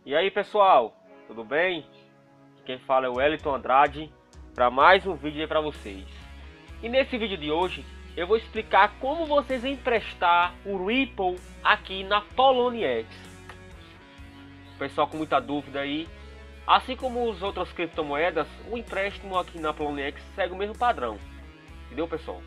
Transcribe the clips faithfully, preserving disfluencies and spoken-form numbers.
E aí pessoal, tudo bem? Quem fala é o Wellington Andrade para mais um vídeo aí para vocês. E nesse vídeo de hoje eu vou explicar como vocês emprestar o Ripple aqui na Poloniex. Pessoal com muita dúvida aí, assim como as outras criptomoedas, o empréstimo aqui na Poloniex segue o mesmo padrão. Entendeu, pessoal?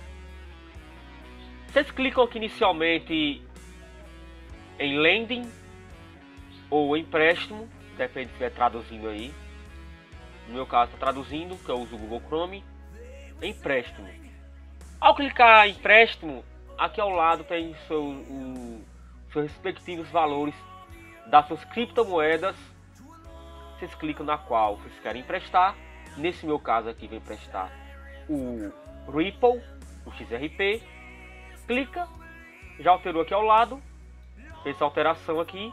Vocês clicam aqui inicialmente em lending ou empréstimo, depende se estiver traduzindo aí. No meu caso está traduzindo, que eu uso o Google Chrome. Empréstimo. Ao clicar em empréstimo, aqui ao lado tem seu, o, seus respectivos valores das suas criptomoedas. Vocês clicam na qual vocês querem emprestar. Nesse meu caso aqui, vou emprestar o Ripple, o X R P. Clica, já alterou aqui ao lado, fez essa alteração aqui.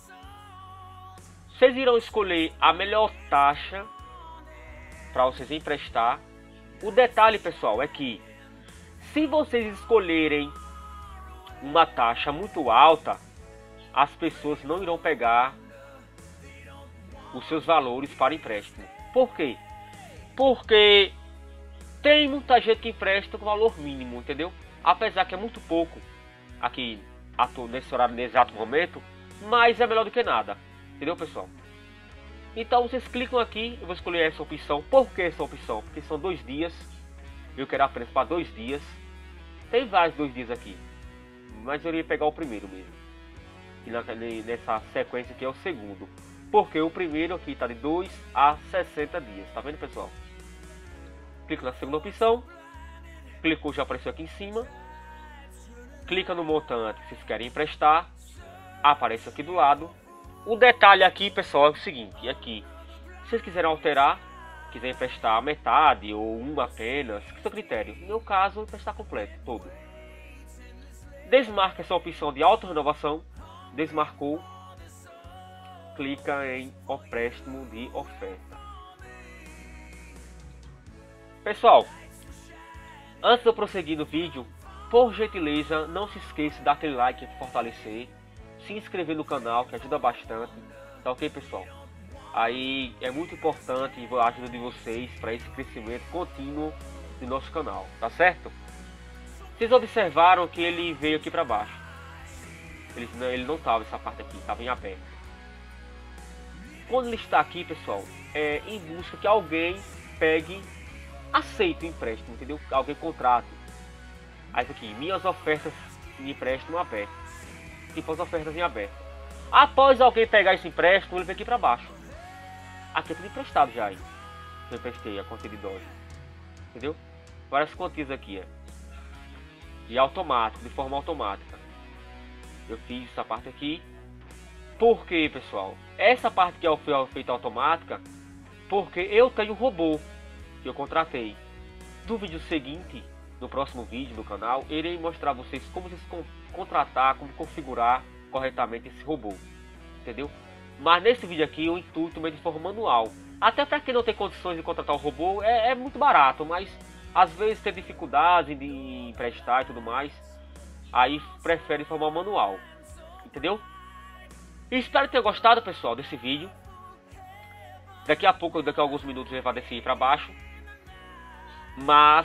Vocês irão escolher a melhor taxa para vocês emprestar. O detalhe, pessoal, é que se vocês escolherem uma taxa muito alta, as pessoas não irão pegar os seus valores para empréstimo. Por quê? Porque tem muita gente que empresta com valor mínimo, entendeu? Apesar que é muito pouco aqui nesse horário, nesse exato momento, mas é melhor do que nada. Entendeu, pessoal? Então vocês clicam aqui, eu vou escolher essa opção. Por que essa opção? Porque são dois dias. Eu quero apenas para dois dias. Tem vários dois dias aqui, mas eu iria pegar o primeiro mesmo. E nessa sequência aqui é o segundo. Porque o primeiro aqui está de dois a sessenta dias. Tá vendo, pessoal? Clico na segunda opção. Clicou, já apareceu aqui em cima. Clica no montante que vocês querem emprestar. Aparece aqui do lado. O detalhe aqui, pessoal, é o seguinte, aqui, se vocês quiserem alterar, quiserem emprestar metade ou uma apenas, que é o seu critério. No meu caso, vou emprestar completo, todo. Desmarca essa opção de auto-renovação, desmarcou, clica em empréstimo de oferta. Pessoal, antes de eu prosseguir no vídeo, por gentileza, não se esqueça de dar aquele like para fortalecer. Se inscrever no canal, que ajuda bastante, tá ok, pessoal? Aí é muito importante a ajuda de vocês para esse crescimento contínuo do nosso canal, tá certo? Vocês observaram que ele veio aqui para baixo. Ele, ele não estava essa parte aqui, estava em aberto. Quando ele está aqui, pessoal, é em busca que alguém pegue, aceite o empréstimo, entendeu? Alguém contrate. Aí aqui, minhas ofertas de empréstimo aberto. Tipo as ofertas em aberto. Após alguém pegar esse empréstimo, ele vem aqui para baixo. Aqui é tudo emprestado já aí. Eu emprestei a conta de dólar. Entendeu? Várias quantias aqui, é. E automático, de forma automática. Eu fiz essa parte aqui. Por quê, pessoal? Essa parte que é feita automática, porque eu tenho um robô que eu contratei. No vídeo seguinte, no próximo vídeo do canal, irei mostrar a vocês como vocês contratar, como configurar corretamente esse robô, entendeu? Mas nesse vídeo aqui o intuito é de forma manual, até para quem não tem condições de contratar o robô, é, é muito barato, mas às vezes tem dificuldade de emprestar e tudo mais, aí prefere de forma manual, entendeu? E espero ter gostado, pessoal, desse vídeo. Daqui a pouco, daqui a alguns minutos ele vai descer para baixo, mas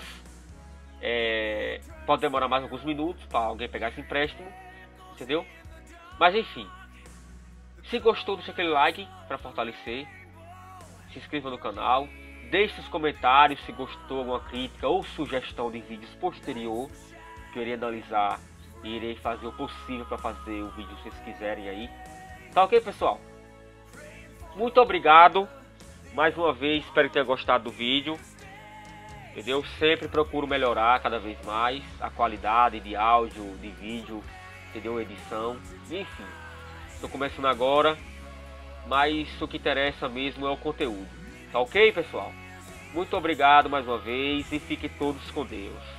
É, pode demorar mais alguns minutos para alguém pegar esse empréstimo, entendeu? Mas enfim, se gostou, deixa aquele like para fortalecer, se inscreva no canal, deixe os comentários se gostou, alguma crítica ou sugestão de vídeos posterior que eu irei analisar e irei fazer o possível para fazer o vídeo se vocês quiserem aí. Tá ok, pessoal? Muito obrigado mais uma vez, espero que tenha gostado do vídeo. Entendeu? Sempre procuro melhorar cada vez mais a qualidade de áudio, de vídeo, entendeu? Edição, enfim. Estou começando agora, mas o que interessa mesmo é o conteúdo. Tá ok, pessoal? Muito obrigado mais uma vez e fiquem todos com Deus.